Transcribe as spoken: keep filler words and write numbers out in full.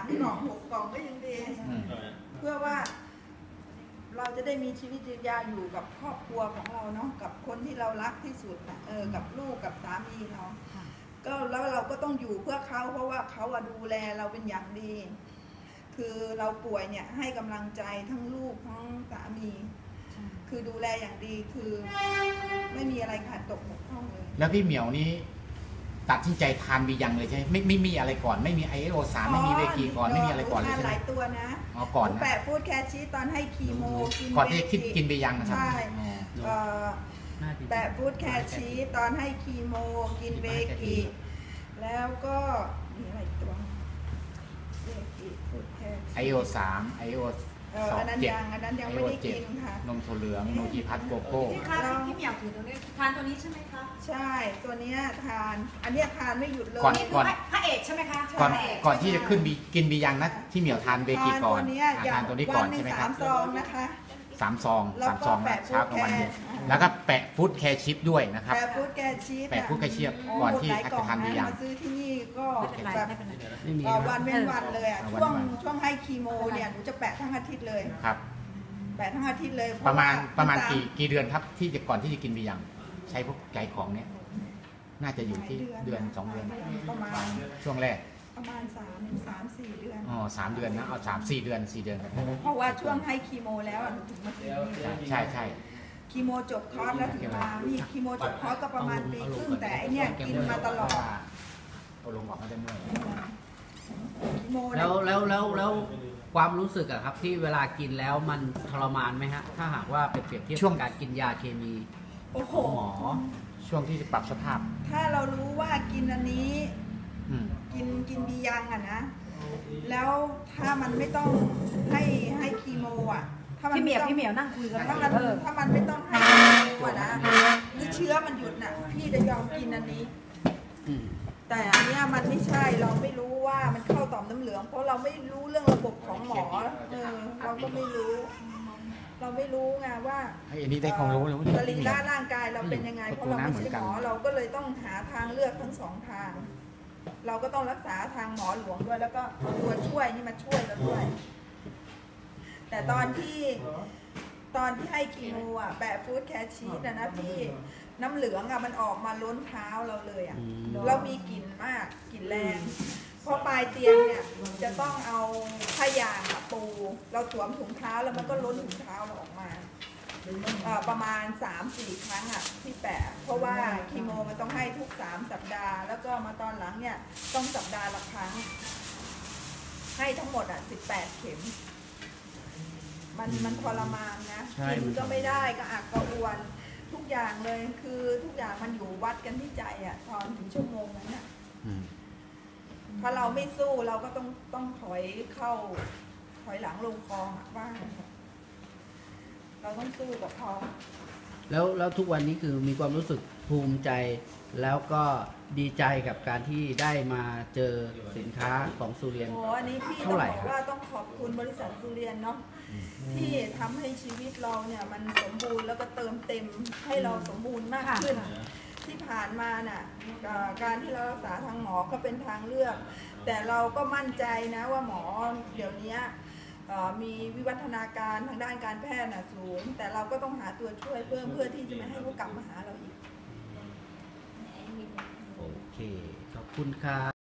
กล่องหกกล่องก็ยังดีเพื่อว่าเราจะได้มีชีวิตยืนยาวอยู่กับครอบครัวของเราเนาะกับคนที่เรารักที่สุดนะเออกับลูกกับสามีเราก็แล้วเราก็ต้องอยู่เพื่อเขาเพราะว่าเขาดูแลเราเป็นอย่างดีคือเราป่วยเนี่ยให้กำลังใจทั้งลูกทั้งสามีคือดูแลอย่างดีคือไม่มีอะไรขาดตกบกพร่องเลยแล้วพี่เหมียวนี้ตัดสินใจทานบียังเลยใช่ไหมไม่ไม่มีอะไรก่อนไม่มีไอเอโอสามไม่มีเวกีก่อนไม่มีอะไรก่อนเลยใช่ไหมหลายตัวนะอ๋อก่อนนะแปะฟูดแคชชีตอนให้คีโมกินก่อนที่คิดกินบียังนะครับใช่แปะฟูดแคชชีตอนให้คีโมกินเวกีแล้วก็มีอะไรตัวไอโอสามไอโอสองเจ็ดไอโอเจ็ดนมถั่วเหลืองนมจีพัดโกโก้ที่ค่ะที่เหมียวถือตัวนี้ทานตัวนี้ใช่ไหมคะใช่ตัวนี้ทานอันนี้ทานไม่หยุดเลยก่อนก่อนพระเอกใช่ไหมคะก่อนก่อนที่จะขึ้นกินบียังนะที่เหมียวทานเบกีก่อนทานตัวนี้ก่อนใช่ไหมครับสามซองนะคะสามซองสามซองเช้ากลางวันเย็นแล้วก็แปะฟู้ดแคร์ชิพด้วยนะครับแปะฟู้ดแคร์ชิพแปะฟู้ดแคร์ชิพก่อนที่จะทานบียังซื้อที่นี่ก็แบบวันเว้นวันเลยอ่ะช่วงช่วงให้คีโมเนี่ยหนูจะแปะทั้งอาทิตย์เลยครับแปดทั้งอาทิตย์เลยประมาณประมาณกี่กี่เดือนครับที่จะก่อนที่จะกินบียังใช้พวกใจของเนี้ยน่าจะอยู่ที่เดือนสองเดือนประมาณช่วงแรกประมาณสามสามสี่เดือนอ๋อสามเดือนนะเอาสามสี่เดือนสี่เดือนเพราะว่าช่วงให้คีโมแล้วหนูถึงมากินใช่ใช่คีโมจบคอร์สแล้วถึงมานี่คีโมจบคอร์สก็ประมาณปีครึ่งแต่ไอเนี้ยกินมาตลอดเอาลงออกมาได้เมื่อแล้วแล้วแล้วแล้วความรู้สึกอะครับที่เวลากินแล้วมันทรมานไหมฮะถ้าหากว่าเป็นเปรียบเทียบช่วงการกินยาเคมีของหมอช่วงที่จะปรับสภาพถ้าเรารู้ว่ากินอันนี้กินกินบียังอะนะแล้วถ้ามันไม่ต้องให้ให้คีโมอะถ้ามันพี่เหมียวพี่เหมียวนั่งคุยกันถ้ามันถ้ามันไม่ต้องให้คีโมอะนะหรือเชื้อมันหยุดน่ะพี่จะยอมกินอันนี้แต่อันนี้มันไม่ใช่เราไม่รู้ว่ามันเข้าต่อมน้ำเหลืองเพราะเราไม่รู้เรื่องระบบของหมอเออเราก็ไม่รู้เราไม่รู้ไงว่าอันนี้ได้ความรู้แล้วสรีระร่างกายเราเป็นยังไงเพราะเราไม่ใช่หมอเราก็เลยต้องหาทางเลือกทั้งสองทางเราก็ต้องรักษาทางหมอหลวงด้วยแล้วก็ตัวช่วยนี่มาช่วยเราด้วยแต่ตอนที่ตอนที่ให้คีโมอ่ะแปะฟู้ดแคชชีสนะนะพี่น้ำเหลืองอ่ะมันออกมาล้นเท้าเราเลยอ่ะเรามีกลิ่นมากกลิ่นแรงเพราะปลายเตียงเนี่ยจะต้องเอาผ้ายางปูเราสวมถุงเท้าแล้วมันก็ล้นถุงเท้าเราออกมาประมาณ สามสี่ ครั้งอ่ะที่แปะเพราะว่าคีโมมันต้องให้ทุกสามสัปดาห์แล้วก็มาตอนหลังเนี่ยต้องสัปดาห์ละครั้งให้ทั้งหมดอ่ะสิบแปดเข็มมันมันทรมานนะกินก็ไม่ได้ก็อักกระอ่วนทุกอย่างเลยคือทุกอย่างมันอยู่วัดกันที่ใจอ่ะตอนถึงชั่วโมงนั้นอ่ะถ้าเราไม่สู้เราก็ต้องต้องถอยเข้าถอยหลังลงคลองบ้างเราต้องสู้กับเขาแล้วแล้วทุกวันนี้คือมีความรู้สึกภูมิใจแล้วก็ดีใจกับการที่ได้มาเจอสินค้าของสุเรียนโอ้อันนี้พี่ต้องบอกว่าต้องขอบคุณบริษัทสุเรียนเนาะที่ทำให้ชีวิตเราเนี่ยมันสมบูรณ์แล้วก็เติมเต็มให้เราสมบูรณ์มากขึ้นที่ผ่านมาน่ะการที่เรารักษาทางหมอก็เป็นทางเลือกแต่เราก็มั่นใจนะว่าหมอเดี๋ยวนี้มีวิวัฒนาการทางด้านการแพทย์สูงแต่เราก็ต้องหาตัวช่วยเพิ่มเพื่อที่จะไม่ให้เขากลับมาหาเราอีกโอเคขอบคุณค่ะ